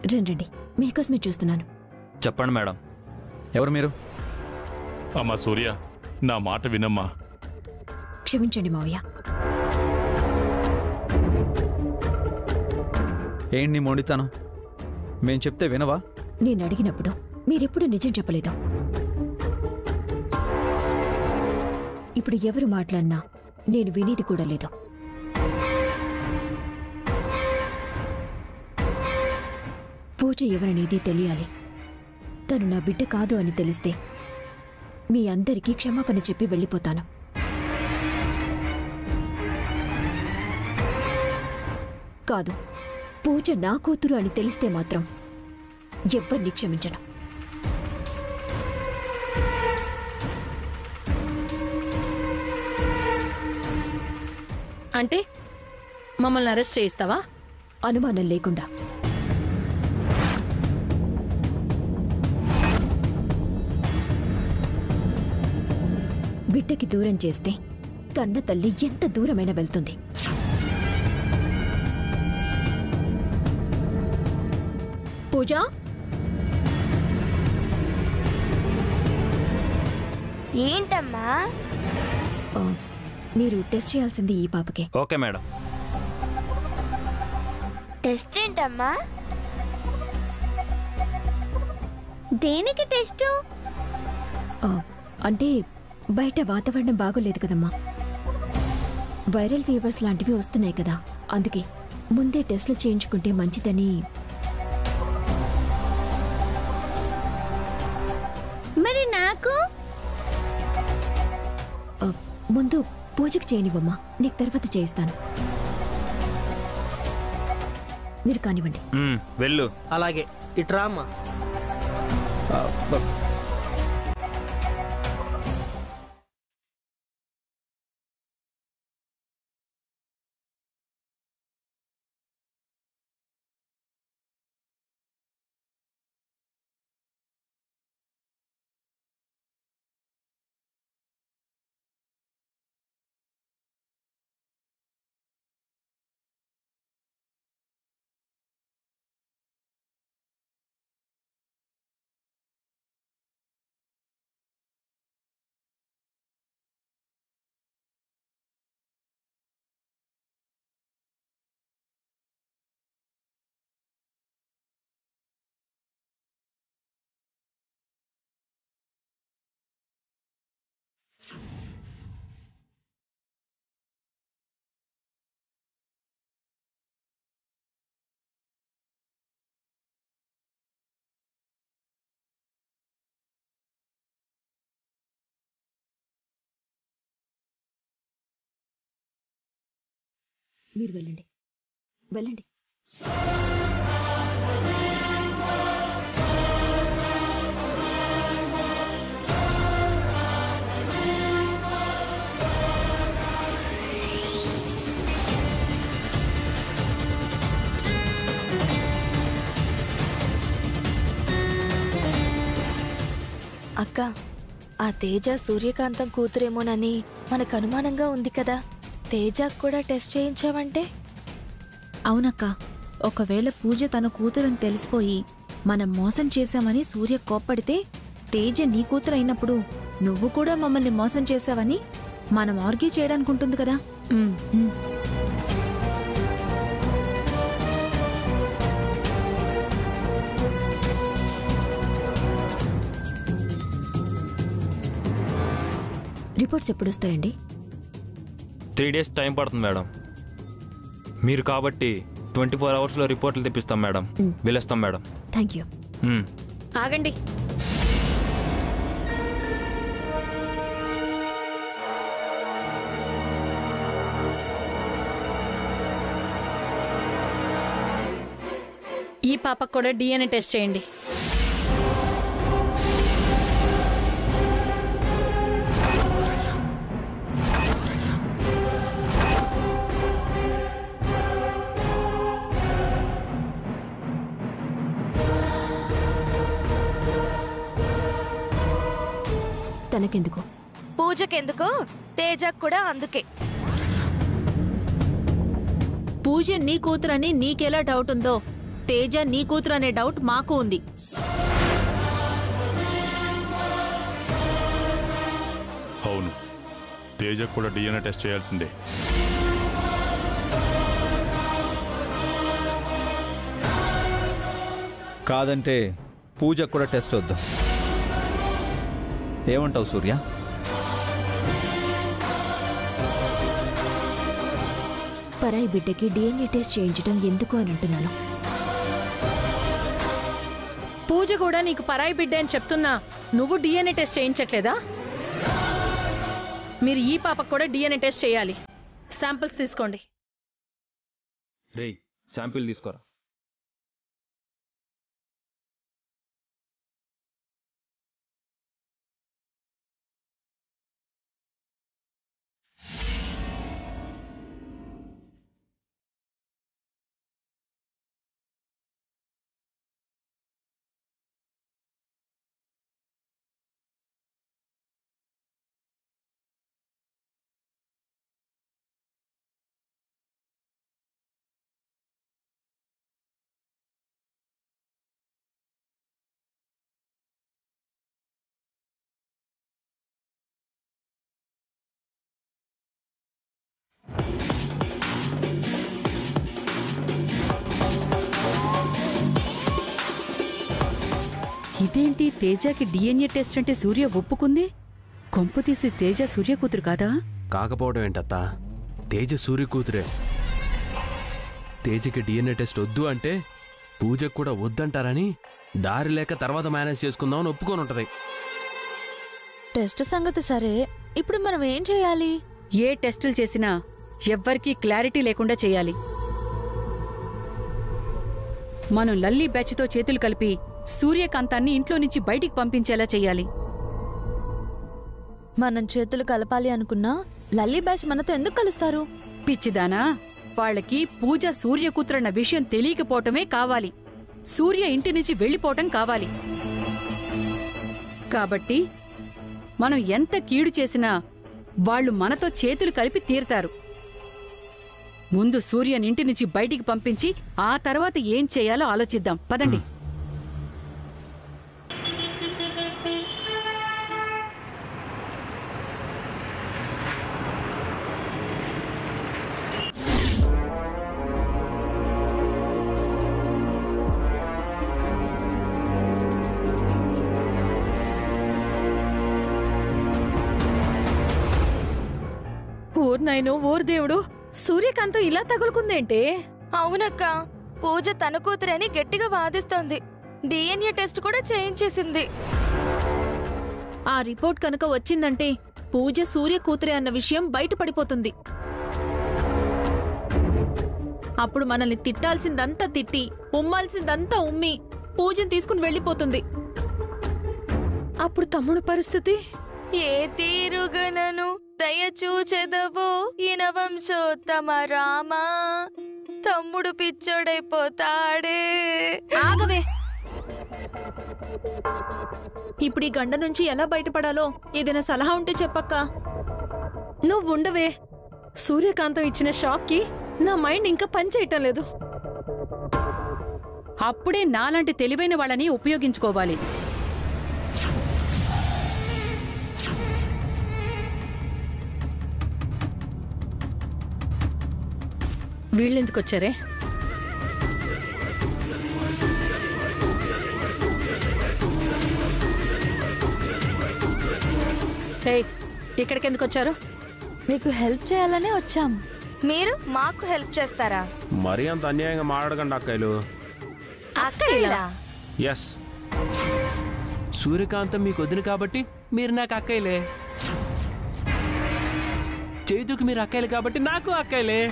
రండి, మీకోసమే చూస్తున్నాను. చెప్పండి మేడం. ఎవరు మీరు? అమ్మా సూర్య, నా మాట వినమ్మా. క్షమించండి మావయ్య. ఏంటి నీ మొండితనం? మేం చెప్తే వినవా? నేను అడిగినప్పుడు మీరెప్పుడు నిజం చెప్పలేదు. ఇప్పుడు ఎవరు మాట్లాడినా నేను వినేది కూడా లేదు. పూజ ఎవరనేది తెలియాలి. తను నా బిడ్డ కాదు అని తెలిస్తే మీ అందరికీ క్షమాపణ చెప్పి వెళ్ళిపోతాను. కాదు, పూజ నా కూతురు అని తెలిస్తే మాత్రం ఎవ్వరిని క్షమించను. అంటే మమ్మల్ని అరెస్ట్ చేయిస్తావా? అనుమానం లేకుండా. బిడ్డకి దూరం చేస్తే కన్న తల్లి ఎంత దూరమైనా వెళ్తుంది. పూజ, ఏంటమ్మా? మీరు టెస్ట్ చేయాల్సింది ఈ పాపకే. Okay madam. టెస్ట్ ఏంటమ్మా? దేనికి టెస్టు? అంటే బయట వాతావరణం బాగోలేదు కదమ్మా, వైరల్ ఫీవర్స్ లాంటివి వస్తున్నాయి కదా, అందుకే ముందే టెస్ట్లు చేయించుకుంటే మంచిదని. మరి నాకు? ముందు పూజకి చేయనివ్వమ్మా, నీకు తర్వాత చేయిస్తాను. మీరు కానివ్వండి. వెళ్ళు. అలాగే, ఇట్రామ్మా. మీరు వెళ్ళండి, వెళ్ళండి. అక్క, ఆ తేజ సూర్యకాంతం కూతురేమోనని మనకు అనుమానంగా ఉంది కదా. తేజకు కూడా టెస్ట్ చేయించావంటే? అవునక్క, ఒకవేళ పూజ తన కూతురని తెలిసిపోయి మనం మోసం చేశామని సూర్య కోప్పడితే, తేజ నీ కూతురు అయినప్పుడు నువ్వు కూడా మమ్మల్ని మోసం చేశావని మనం ఆర్గ్యూ చేయడానికి ఉంటుంది కదా. రిపోర్ట్స్ ఎప్పుడు వస్తాయండి? 3 days టైం పడుతుంది మేడం. మీరు కాబట్టి 24 hours రిపోర్ట్లు తెప్పిస్తాం మేడం. వెళ్ళొస్తాం మేడం. Thank you. ఆగండి. ఈ పాపకు కూడా DNA టెస్ట్ చేయండి. తనకెందుకు? పూజకెందుకు? తేజకు కూడా అందుకే. పూజ నీ కూతురని నీకెలా డౌట్ ఉందో తేజ నీ కూతురు అనే డౌట్ మాకు ఉంది. అవును, తేజకు కూడా డిఎన్ఏ టెస్ట్ చేయాల్సిందే. కాదంటే పూజకు కూడా టెస్ట్ వద్దు. ఏమంటావు సూర్య? పరాయి బిడ్డకి డిఎన్ఏ టెస్ట్ చేయించడం ఎందుకు అని అంటున్నాను. పూజ కూడా నీకు పరాయి బిడ్డ అని చెప్తున్నా నువ్వు డిఎన్ఏ టెస్ట్ చేయించట్లేదా? మీరు ఈ పాపకు కూడా డిఎన్ఏ టెస్ట్ చేయాలి. శాంపిల్స్ తీసుకోండి. రేయ్, శాంపిల్ తీసుకోరా. ఇదేంటి, తేజకి డిఎన్ఏ టెస్ట్ అంటే సూర్య ఒప్పుకుంది? కొంపతీసి తేజ సూర్య కూతురు కాదా? కాకపోవడం ఏంటత్తా, తేజ సూర్య కూతురే. తేజకి డిఎన్ఏ టెస్ట్ వద్దు అంటే పూజకు కూడా వద్దంటారని దారి లేక తర్వాత మేనేజ్ చేసుకుందామని ఒప్పుకొని ఉంటది. టెస్ట్ సంగతి సరే, ఇప్పుడు మనం ఏం చేయాలి? ఏ టెస్టులు చేసినా ఎవ్వరికీ క్లారిటీ లేకుండా చేయాలి. మనం లల్లీ బ్యాచ్తో చేతులు కలిపి సూర్యకాంతాన్ని ఇంట్లో నుంచి బయటికి పంపించేలా చెయ్యాలి. మనం చేతులు కలపాలి అనుకున్నా లల్లీ బ్యాచ్ మనతో ఎందుకు కలుస్తారు? పిచ్చిదానా, వాళ్ళకి పూజ సూర్య కూతురన్న విషయం తెలియకపోవటమే కావాలి. సూర్య ఇంటి నుంచి వెళ్ళిపోవటం కావాలి. కాబట్టి మనం ఎంత కీడు చేసినా వాళ్ళు మనతో చేతులు కలిపి తీరుతారు. ముందు సూర్యని ఇంటి నుంచి బయటికి పంపించి ఆ తర్వాత ఏం చేయాలో ఆలోచిద్దాం. పదండి. ఓర్ నాయనో, ఓర్ దేవుడు, సూర్యకాంతం ఇలా తగులుకుందేంటే? అవునక్క, పూజ తన కూతురని గట్టిగా వాదిస్తోంది. డిఎన్ఏ టెస్ట్ కూడా చేయించేసింది. ఆ రిపోర్ట్ కనుక వచ్చిందంటే పూజ సూర్య కూతురే అన్న విషయం బయటపడిపోతుంది. అప్పుడు మనల్ని తిట్టాల్సిందంతా తిట్టి, ఉమ్మాల్సిందంతా ఉమ్మి పూజను తీసుకుని వెళ్ళిపోతుంది. అప్పుడు తమ్ముడు పరిస్థితి? ఏ తీరుగనను దయచూచెదవో ఇనవంశోత్తమ రామా, తమ్ముడు పిచ్చోడైపోతాడే. ఆగవే. ఇప్పుడు ఈ గండ నుంచి ఎలా బయటపడాలో ఏదైనా సలహా ఉంటే చెప్పక్క. నువ్వుండవే. సూర్యకాంతం ఇచ్చిన షాక్కి నా మైండ్ ఇంకా పనిచేయటం లేదు. అప్పుడే నాలాంటి తెలివైన వాళ్ళని ఉపయోగించుకోవాలి. వీళ్ళెందుకొచ్చారే? ఇక్కడికెందుకు వచ్చారు? మీకు హెల్ప్ చేయాలనే వచ్చాం. మీరు మాకు హెల్ప్ చేస్తారా? మరీ అంత అన్యాయంగా మాట్లాడకండి అక్కయ్యలు. అక్కయ్యలా? ఎస్, సూర్యకాంతం మీకు వదిన కాబట్టి మీరు నాకు అక్కయ్యలే. చైతుకి మీరు అక్కయ్యలు కాబట్టి నాకు అక్కయ్యలే.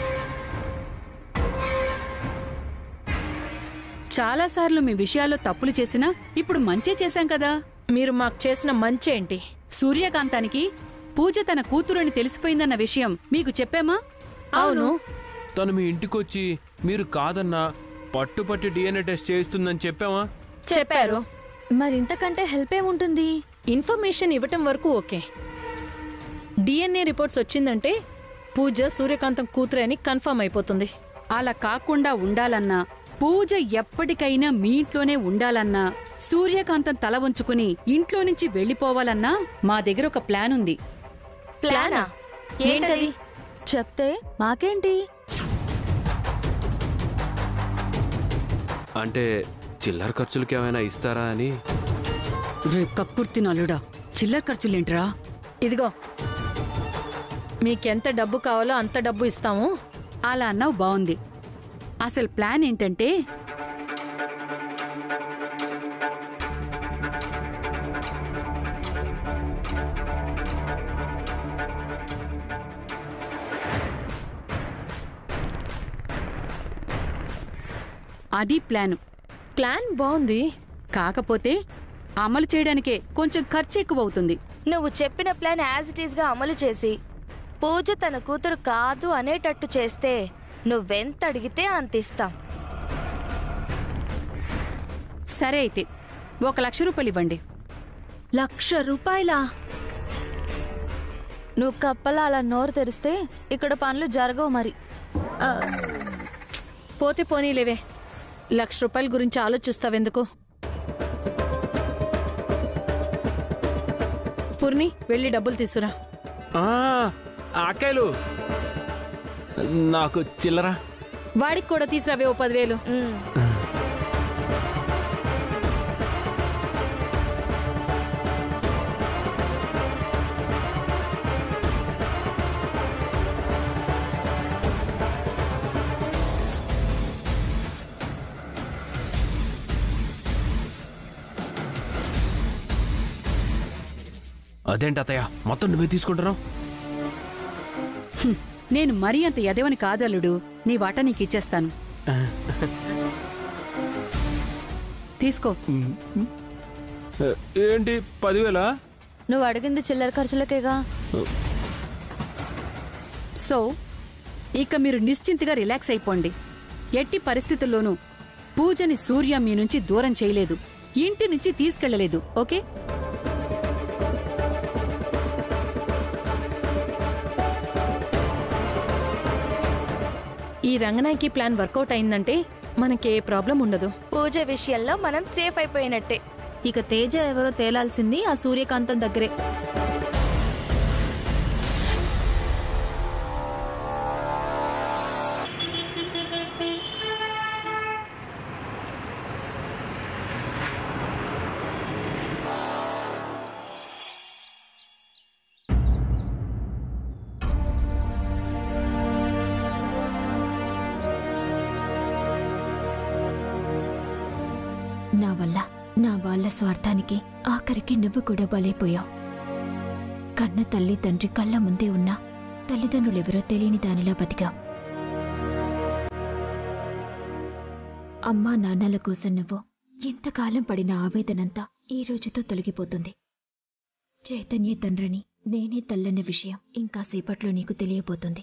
చాలాసార్లు మీ విషయాల్లో తప్పులు చేసినా ఇప్పుడు మంచే చేశాం కదా. మీరు మాకు చేసిన మంచేంటి? సూర్యకాంతానికి పూజ తన కూతురని తెలిసిపోయిందన్న విషయం మీకు చెప్పామా? అవును. తను మీ ఇంటికొచ్చి మీరు కాదన్నా పట్టుపట్టి డిఎన్ఏ టెస్ట్ చేస్తుందని చెప్పామా? చెప్పారు. మరి ఇంతకంటే హెల్ప్ ఏముంటుంది? ఇన్ఫర్మేషన్ ఇవ్వటం వరకు ఓకే. డిఎన్ఏ రిపోర్ట్స్ వచ్చిందంటే పూజ సూర్యకాంతం కూతురే అని కన్ఫర్మ్ అయిపోతుంది. అలా కాకుండా ఉండాలన్నా పూజ ఎప్పటికైనా మీ ఇంట్లోనే ఉండాలన్నా, సూర్యకాంతం తల వంచుకుని ఇంట్లో నుంచి వెళ్ళిపోవాలన్నా మా దగ్గర ఒక ప్లాన్ ఉంది. ప్లానా? ఏంటది? చెప్తే మాకేంటి? అంటే చిల్లర ఖర్చులకి ఏమైనా ఇస్తారా అని. రే కక్కుర్తి నల్లుడా, చిల్లర ఖర్చులేంట్రా? ఇదిగో, మీకెంత డబ్బు కావాలో అంత డబ్బు ఇస్తాము. అలా అన్నావు బావుంది. అసలు ప్లాన్ ఏంటంటే, అది ప్లాను. ప్లాన్ బాగుంది, కాకపోతే అమలు చేయడానికే కొంచెం ఖర్చు ఎక్కువ అవుతుంది. నువ్వు చెప్పిన ప్లాన్ యాజ్ ఇట్ ఈస్ గా అమలు చేసి పూజ తన కూతురు కాదు అనేటట్టు చేస్తే నువ్వెంత అడిగితే అంత ఇస్తాం. సరే అయితే 1,00,000 రూపాయలు ఇవ్వండి. 1,00,000 రూపాయలా? నువ్వు కప్పలా అలా నోరు తెరిస్తే ఇక్కడ పనులు జరగవు మరి. ఆ, పోతే పోనీలేవే. 1,00,000 రూపాయల గురించి ఆలోచిస్తావెందుకు? పూర్ణి, వెళ్ళి డబ్బులు తీసుకురా. అక్కాయలు, నాకు చిల్లరా. వాడికి కూడా తీసుకురావే ఓ 10,000. అదేంటి అత్తయ్య, మొత్తం నువ్వే తీసుకుంటున్నావు? నేను మరీ అంత ఎదవని కాదల్లుడు. నీ వాటా నీకు ఇచ్చేస్తాను. తీసుకో. ఏంటి 10,000? నువ్వు అడిగింది చిల్లర ఖర్చులకేగా. సో ఇక మీరు నిశ్చింతగా రిలాక్స్ అయిపోండి. ఎట్టి పరిస్థితుల్లోనూ పూజని సూర్య మీ నుంచి దూరం చేయలేదు, ఇంటి నుంచి తీసుకెళ్లలేదు. ఓకే? ఈ రంగనాయకి ప్లాన్ వర్కౌట్ అయిందంటే మనకే ప్రాబ్లం ఉండదు. పూజ విషయంలో మనం సేఫ్ అయిపోయినట్టే. ఇక తేజ ఎవరో తేలాల్సింది ఆ సూర్యకాంతం దగ్గరే. నా వల్ల నా వాళ్ళ స్వార్థానికి ఆఖరికి నువ్వు కూడా బలైపోయావు. కన్న తల్లి తండ్రి కళ్ళ ముందే ఉన్నా తల్లిదండ్రులెవరో తెలియని దానిలా బతికావు. అమ్మా నాన్నల కోసం నువ్వు ఎంతకాలం పడిన ఆవేదనంతా ఈ రోజుతో తొలగిపోతుంది. చైతన్య తండ్రిని నేనే తల్లన్న విషయం ఇంకా సేపట్లో నీకు తెలియబోతుంది.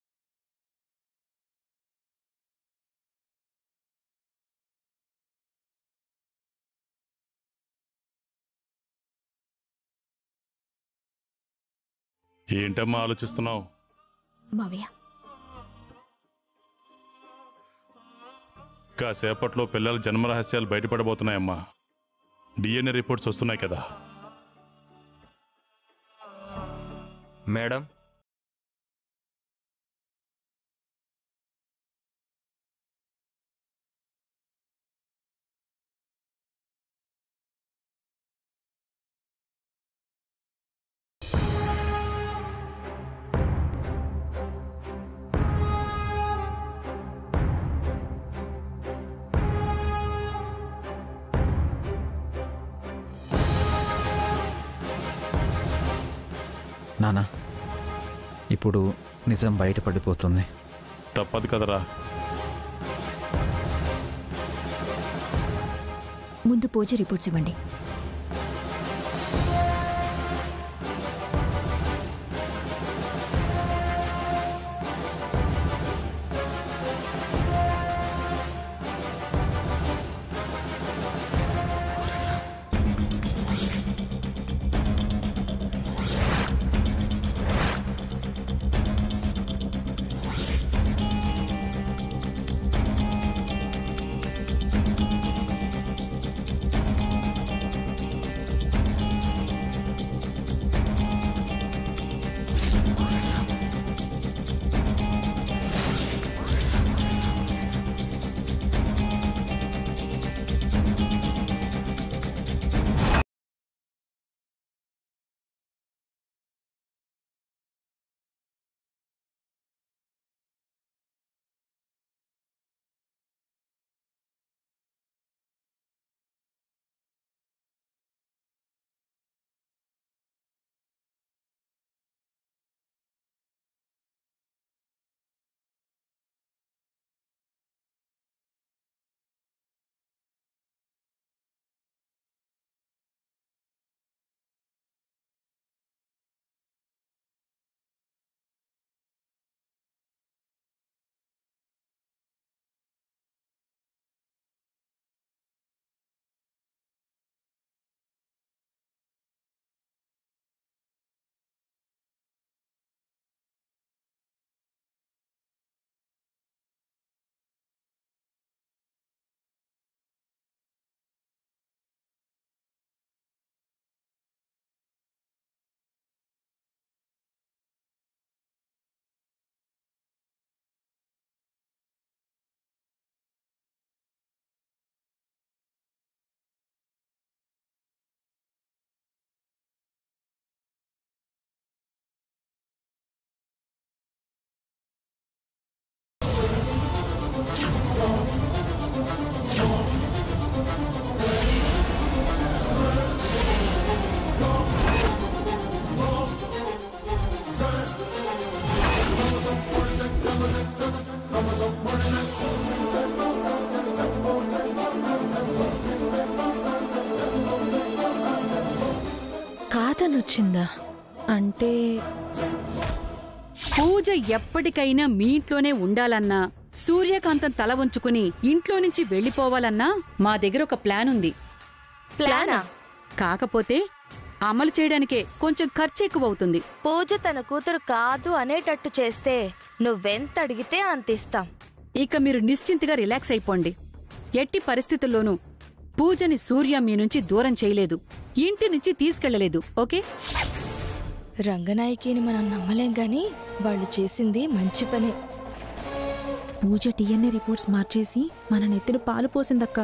ఏంటమ్మా ఆలోచిస్తున్నావు? మావయ్య, కాసేపట్లో పిల్లల జన్మరహస్యాలు బయటపడబోతున్నాయమ్మా. డిఎన్ఏ రిపోర్ట్స్ వస్తున్నాయి కదా. మేడం, నానా, ఇప్పుడు నిజం బయటపడిపోతుంది. తప్పదు కదరా. ముందు పూజ రిపోర్ట్స్ ఇవ్వండి. వచ్చిందా? అంటే పూజ ఎప్పటికైనా మీ ఇంట్లోనే ఉండాలన్నా, సూర్యకాంతం తల వంచుకుని ఇంట్లో నుంచి వెళ్ళిపోవాలన్నా మా దగ్గర ఒక ప్లాన్ ఉంది. ప్లానా? కాకపోతే అమలు చేయడానికే కొంచెం ఖర్చు ఎక్కువ అవుతుంది. పూజ తన కూతురు కాదు అనేటట్టు చేస్తే నువ్వెంత అడిగితే అంత ఇస్తాం. ఇక మీరు నిశ్చింతగా రిలాక్స్ అయిపోండి. ఎట్టి పరిస్థితుల్లోనూ పూజని సూర్య మీ నుంచి దూరం చేయలేదు, ఇంటి నుంచి తీసుకెళ్లలేదు. ఓకే? రంగనాయకిని మనం నమ్మలేం గాని వాళ్ళు చేసింది మంచి పనే. పూజ డిఎన్ఏ రిపోర్ట్స్ మార్చేసి మన నెత్తిన పాలు పోసిందక్కా.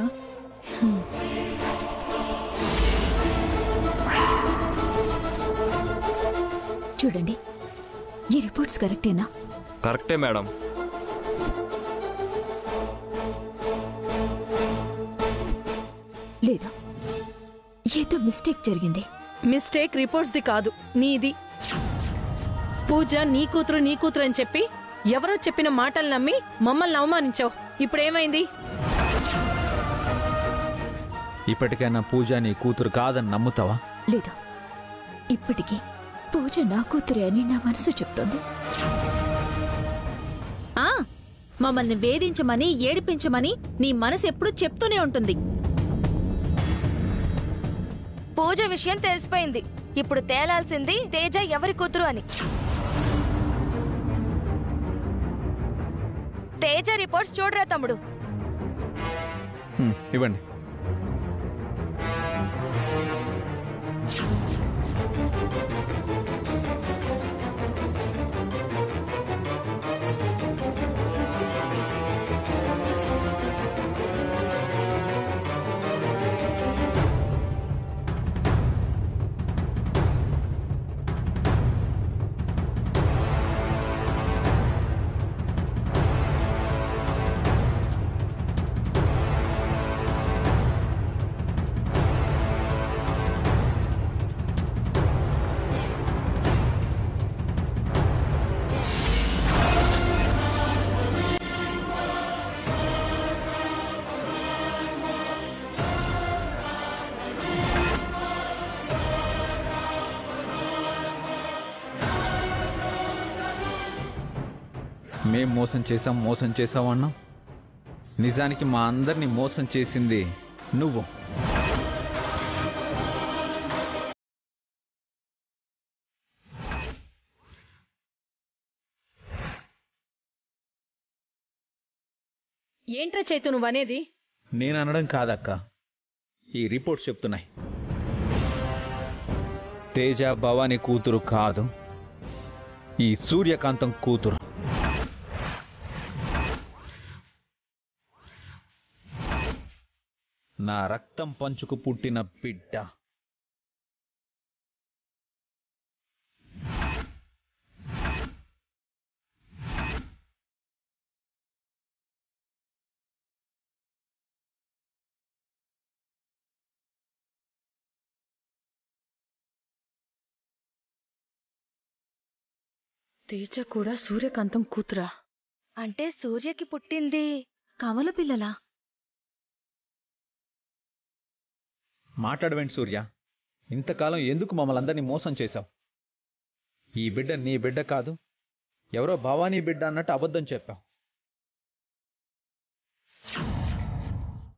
చూడండి, ఈ రిపోర్ట్స్ కరెక్టేనా? కరెక్టే మేడం. లేదా ఏదో మిస్టేక్ జరిగింది. మిస్టేక్ రిపోర్ట్స్ది కాదు, నీది. పూజ నీ కూతురు అని చెప్పి ఎవరో చెప్పిన మాటలు నమ్మి మమ్మల్ని అవమానించావు. ఇప్పుడేమైంది? ఇప్పటికైనా పూజ నీ కూతురు కాదని నమ్ముతావా? లేదా, ఇప్పటికీ పూజ నా కూతురే అని నా మనసు చెప్తోంది. ఆ మమ్మల్ని వేధించమని ఏడిపించమని నీ మనసు ఎప్పుడూ చెప్తూనే ఉంటుంది. పూజ విషయం తెలిసిపోయింది. ఇప్పుడు తేలాల్సింది తేజ ఎవరి కూతురు అని. తేజ రిపోర్ట్స్ చూడరా తమ్ముడు. ఇవ్వండి. మేం మోసం చేశాం అన్నా. నిజానికి మా అందరినీ మోసం చేసింది నువ్వు. ఏంట్రా చైతు నువ్వనేది? నేను అనడం కాదక్క, ఈ రిపోర్ట్స్ చెప్తున్నాయి. తేజ భవానీ కూతురు కాదు, ఈ సూర్యకాంతం కూతురు. నా రక్తం పంచుకు పుట్టిన బిడ్డ. తేజ కూడా సూర్యకాంతం కూతురా? అంటే సూర్యకి పుట్టింది కవల పిల్లలా? మాట్లాడవేంటి సూర్య? ఇంతకాలం ఎందుకు మమ్మల్ని అందరినీ మోసం చేశావు? ఈ బిడ్డ నీ బిడ్డ కాదు, ఎవరో భవానీ బిడ్డ అన్నట్టు అబద్ధం చెప్పావు.